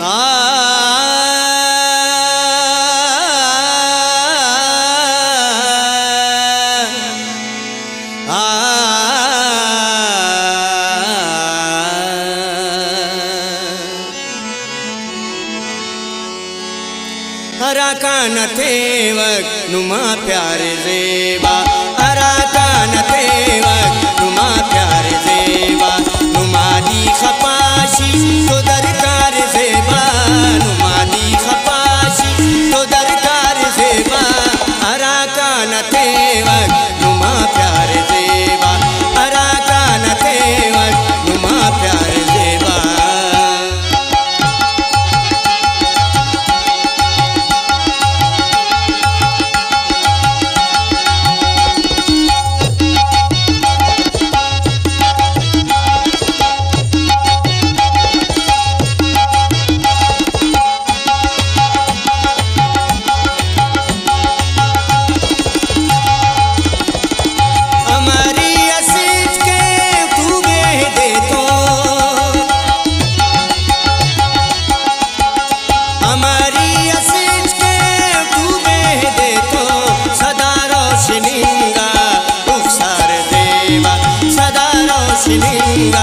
हरा कान तेवक नुमा प्यारे जेबा, हरा कान तेवक नुमा प्यारे जेबा, नुमा दी खपाशी तो दरकार जेबा, नुमा दी खपाशी तो दरकार जेबा, हरा कान तेवक नुमा प्यारे जेबा, हरा कान तेवक नुमा प्यारे जेबा। शिलिंगा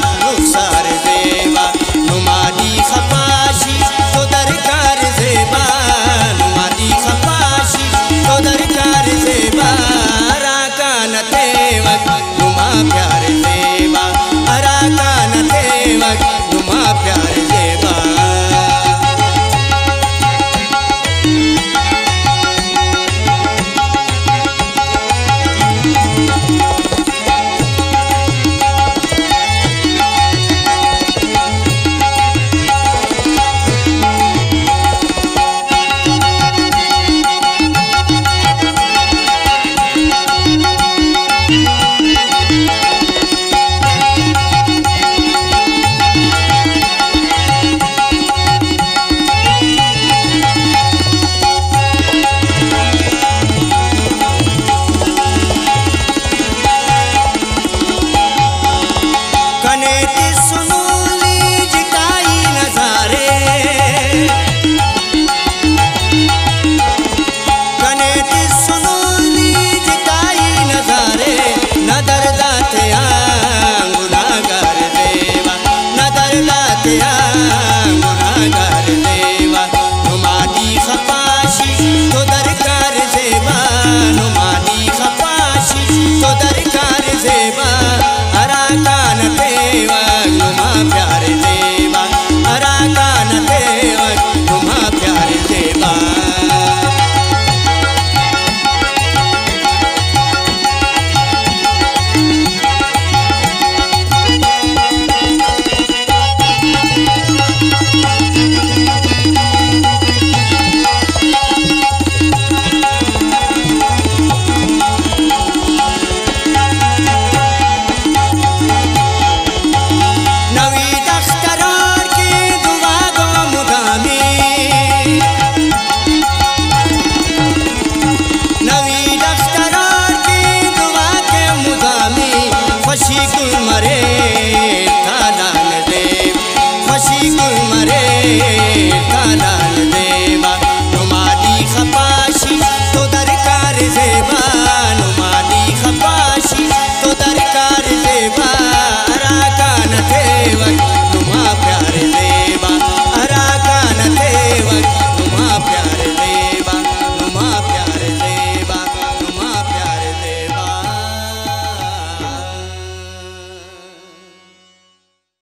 रुखसार देवा, नुमादी खपाशी तो दरकार जेबा, नुमादी खपाशी तो दरकार जेबा, हरा कान तेवक नुमा प्यार जेबा, हरा कान तेवक नुमा प्यार जेबा। खुशी गुल मरे